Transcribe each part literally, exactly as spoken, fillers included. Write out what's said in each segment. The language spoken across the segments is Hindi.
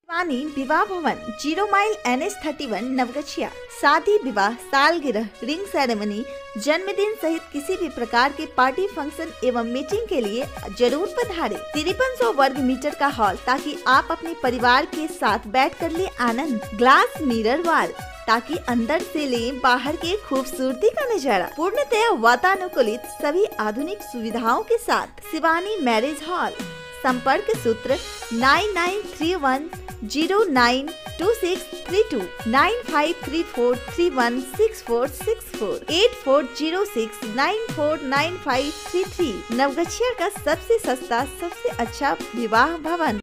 Shivani Vivah Bhawan, zero mile N H thirty one Naugachia. शादी, विवाह, सालगिरह, रिंग सेरेमनी, जन्मदिन सहित किसी भी प्रकार के पार्टी फंक्शन एवं मीटिंग के लिए जरूर पधारें। तिरपन सौ वर्ग मीटर का हॉल, ताकि आप अपने परिवार के साथ बैठ कर ले आनंद। ग्लास मिरर वॉल, ताकि अंदर से ले बाहर के खूबसूरती का नजारा। पूर्णतया वातानुकूलित सभी आधुनिक सुविधाओं के साथ शिवानी मैरिज हॉल। संपर्क सूत्र nine nine three one zero nine two six three two, nine five three four three one six four six four, eight four zero six nine four nine five three three. Naugachia का सबसे सस्ता, सबसे अच्छा विवाह भवन।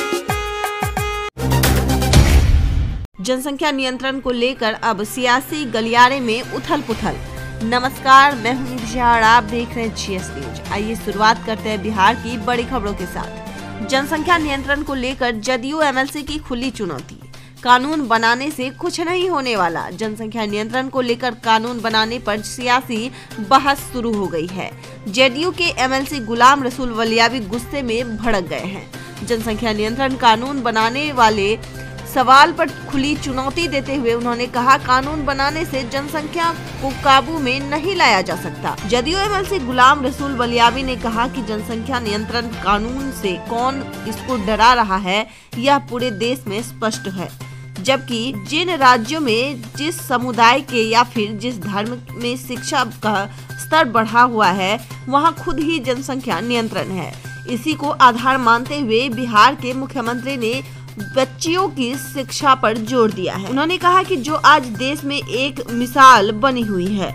जनसंख्या नियंत्रण को लेकर अब सियासी गलियारे में उथल पुथल। नमस्कार, मैं हूं निधिया और आप देख रहे हैं जीएस न्यूज। आइए शुरुआत करते हैं बिहार की बड़ी खबरों के साथ। जनसंख्या नियंत्रण को लेकर जदयू एमएलसी की खुली चुनौती। कानून बनाने से कुछ नहीं होने वाला। जनसंख्या नियंत्रण को लेकर कानून बनाने पर सियासी बहस शुरू हो गई है। जदयू के एमएलसी गुलाम रसूल वलियावी गुस्से में भड़क गए हैं। जनसंख्या नियंत्रण कानून बनाने वाले सवाल पर खुली चुनौती देते हुए उन्होंने कहा, कानून बनाने से जनसंख्या को काबू में नहीं लाया जा सकता। जदयू एमएलसी गुलाम रसूल वलियावी ने कहा कि जनसंख्या नियंत्रण कानून से कौन इसको डरा रहा है, यह पूरे देश में स्पष्ट है। जबकि जिन राज्यों में जिस समुदाय के या फिर जिस धर्म में शिक्षा का स्तर बढ़ा हुआ है, वहाँ खुद ही जनसंख्या नियंत्रण है। इसी को आधार मानते हुए बिहार के मुख्यमंत्री ने बच्चियों की शिक्षा पर जोर दिया है। उन्होंने कहा कि जो आज देश में एक मिसाल बनी हुई है।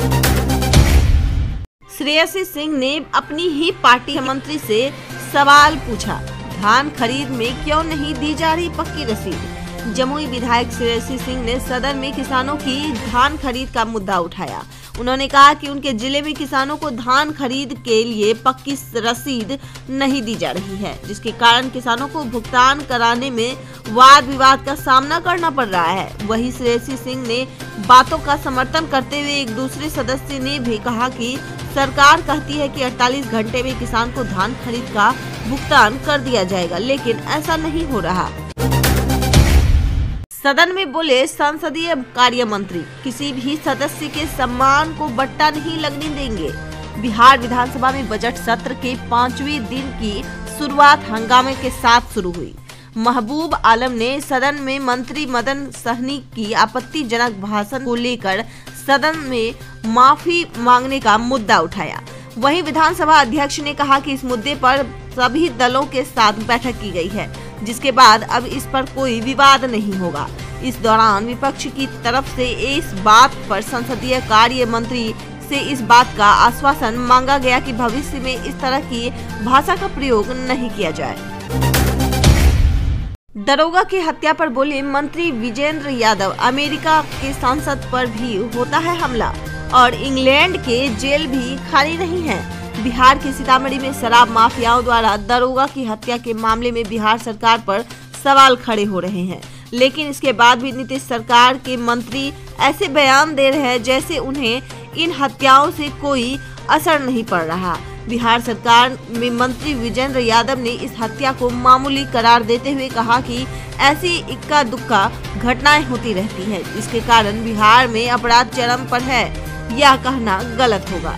श्रेयसी सिंह ने अपनी ही पार्टी के मंत्री से सवाल पूछा, धान खरीद में क्यों नहीं दी जा रही पक्की रसीद। जमुई विधायक श्रेयसी सिंह ने सदन में किसानों की धान खरीद का मुद्दा उठाया। उन्होंने कहा कि उनके जिले में किसानों को धान खरीद के लिए पक्की रसीद नहीं दी जा रही है, जिसके कारण किसानों को भुगतान कराने में वाद विवाद का सामना करना पड़ रहा है। वहीं श्रेयसी सिंह ने बातों का समर्थन करते हुए एक दूसरे सदस्य ने भी कहा कि सरकार कहती है कि अड़तालीस घंटे में किसान को धान खरीद का भुगतान कर दिया जाएगा, लेकिन ऐसा नहीं हो रहा। सदन में बोले संसदीय कार्य मंत्री, किसी भी सदस्य के सम्मान को बट्टा नहीं लगने देंगे। बिहार विधानसभा में बजट सत्र के पांचवें दिन की शुरुआत हंगामे के साथ शुरू हुई। महबूब आलम ने सदन में मंत्री मदन सहनी की आपत्तिजनक भाषण को लेकर सदन में माफी मांगने का मुद्दा उठाया। वहीं विधानसभा अध्यक्ष ने कहा कि इस मुद्दे पर सभी दलों के साथ बैठक की गई है, जिसके बाद अब इस पर कोई विवाद नहीं होगा। इस दौरान विपक्ष की तरफ से इस बात पर संसदीय कार्य मंत्री से इस बात का आश्वासन मांगा गया कि भविष्य में इस तरह की भाषा का प्रयोग नहीं किया जाए। दरोगा की हत्या पर बोले मंत्री विजेंद्र यादव, अमेरिका के सांसद पर भी होता है हमला और इंग्लैंड के जेल भी खाली नहीं है। बिहार के सीतामढ़ी में शराब माफियाओं द्वारा दरोगा की हत्या के मामले में बिहार सरकार पर सवाल खड़े हो रहे हैं, लेकिन इसके बाद भी नीतीश सरकार के मंत्री ऐसे बयान दे रहे हैं जैसे उन्हें इन हत्याओं से कोई असर नहीं पड़ रहा। बिहार सरकार में मंत्री विजेंद्र यादव ने इस हत्या को मामूली करार देते हुए कहा कि ऐसी इक्का दुक्का घटनाएं होती रहती है, जिसके कारण बिहार में अपराध चरम पर है, यह कहना गलत होगा।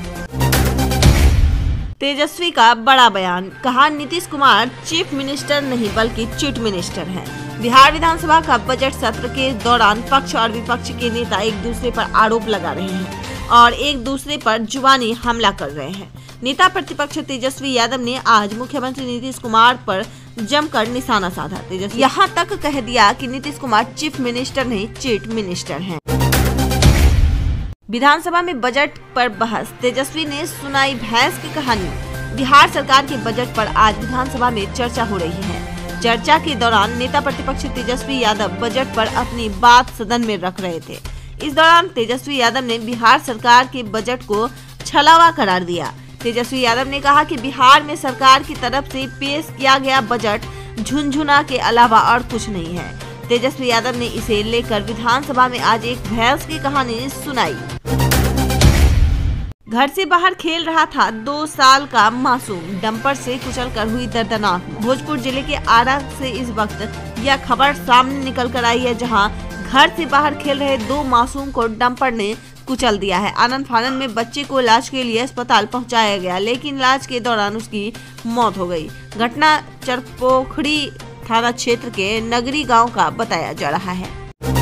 तेजस्वी का बड़ा बयान, कहा नीतीश कुमार चीफ मिनिस्टर नहीं बल्कि चीट मिनिस्टर हैं। बिहार विधानसभा का बजट सत्र के दौरान पक्ष और विपक्ष के नेता एक दूसरे पर आरोप लगा रहे हैं और एक दूसरे पर जुबानी हमला कर रहे हैं। नेता प्रतिपक्ष तेजस्वी यादव ने आज मुख्यमंत्री नीतीश कुमार पर जमकर निशाना साधा। तेजस्वी यहाँ तक कह दिया कि नीतीश कुमार चीफ मिनिस्टर नहीं चीट मिनिस्टर हैं। विधानसभा में बजट पर बहस, तेजस्वी ने सुनाई भैंस की कहानी। बिहार सरकार के बजट पर आज विधानसभा में चर्चा हो रही है। चर्चा के दौरान नेता प्रतिपक्ष तेजस्वी यादव बजट पर अपनी बात सदन में रख रहे थे। इस दौरान तेजस्वी यादव ने बिहार सरकार के बजट को छलावा करार दिया। तेजस्वी यादव ने कहा कि बिहार में सरकार की तरफ से पेश किया गया बजट झुनझुना के अलावा और कुछ नहीं है। तेजस्वी यादव ने इसे लेकर विधानसभा में आज एक भैंस की कहानी सुनाई। घर से बाहर खेल रहा था दो साल का मासूम, डंपर से कुचलकर हुई दर्दनाक मौत। भोजपुर जिले के आरा से इस वक्त यह खबर सामने निकल कर आई है, जहां घर से बाहर खेल रहे दो मासूम को डंपर ने कुचल दिया है। आनंद फानन में बच्चे को इलाज के लिए अस्पताल पहुंचाया गया, लेकिन इलाज के दौरान उसकी मौत हो गई। घटना चरपोखड़ी थाना क्षेत्र के नगरी गांव का बताया जा रहा है।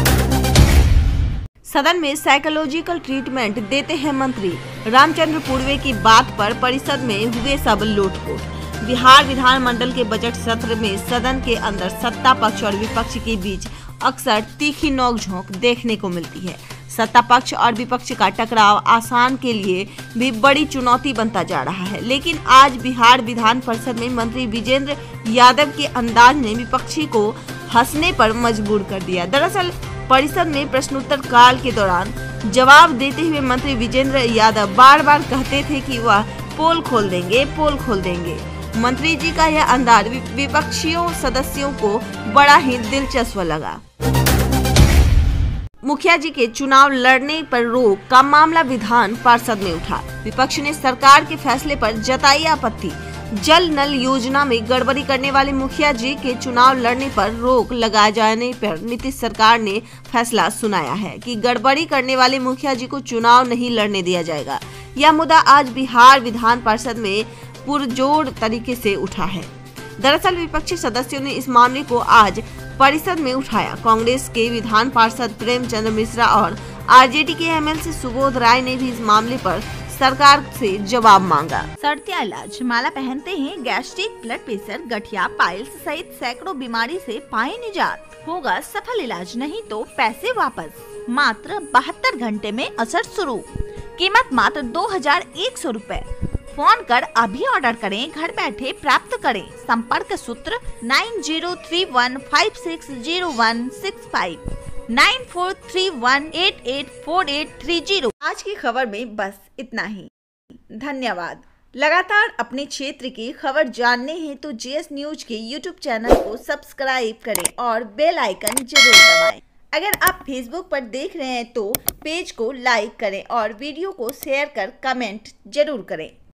सदन में साइकोलॉजिकल ट्रीटमेंट देते हैं मंत्री, रामचंद्र पूर्वे की बात पर परिषद में हुए सब लूटपोट। बिहार विधानमंडल के बजट सत्र में सदन के अंदर सत्ता पक्ष और विपक्ष के बीच अक्सर तीखी नोकझोंक देखने को मिलती है। सत्ता पक्ष और विपक्ष का टकराव आसान के लिए भी बड़ी चुनौती बनता जा रहा है, लेकिन आज बिहार विधान परिषद में मंत्री विजेंद्र यादव के अंदाज ने विपक्षी को हंसने पर मजबूर कर दिया। दरअसल परिषद में प्रश्नोत्तर काल के दौरान जवाब देते हुए मंत्री विजेंद्र यादव बार बार कहते थे कि वह पोल खोल देंगे, पोल खोल देंगे। मंत्री जी का यह अंदाज विपक्षियों सदस्यों को बड़ा ही दिलचस्प लगा। मुखिया जी के चुनाव लड़ने पर रोक का मामला विधान पार्षद में उठा। विपक्ष ने सरकार के फैसले पर जताई आपत्ति। जल नल योजना में गड़बड़ी करने वाले मुखिया जी के चुनाव लड़ने पर रोक लगाए जाने पर नीतीश सरकार ने फैसला सुनाया है कि गड़बड़ी करने वाले मुखिया जी को चुनाव नहीं लड़ने दिया जाएगा। यह मुद्दा आज बिहार विधान परिषद में पुरजोर तरीके से उठा है। दरअसल विपक्षी सदस्यों ने इस मामले को आज परिषद में उठाया। कांग्रेस के विधान पार्षद प्रेमचंद्र मिश्रा और आरजेडी के एमएलसी सुबोध राय ने भी इस मामले पर सरकार से जवाब मांगा। सर्दियाँ इलाज, माला पहनते हैं गैस्ट्रिक, ब्लड प्रेशर, गठिया, पाइल्स सहित सैकड़ों बीमारी से पाए निजात। होगा सफल इलाज, नहीं तो पैसे वापस। मात्र बहत्तर घंटे में असर शुरू। कीमत मात्र दो हजार एक सौ रूपए। फोन कर अभी ऑर्डर करें, घर बैठे प्राप्त करें। संपर्क सूत्र nine zero three one five six zero one six five nine four three one eight eight four eight three zero. आज की खबर में बस इतना ही। धन्यवाद। लगातार अपने क्षेत्र की खबर जानने हेतु जीएस न्यूज के यूट्यूब चैनल को सब्सक्राइब करें और बेल आइकन जरूर दबाएं। अगर आप फेसबुक पर देख रहे हैं तो पेज को लाइक करें और वीडियो को शेयर कर कमेंट जरूर करें।